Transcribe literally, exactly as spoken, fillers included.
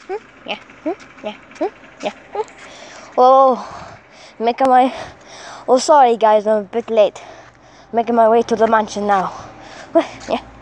yeah, yeah, yeah. Oh, making my. Oh, sorry guys, I'm a bit late. Making my way to the mansion now. Yeah.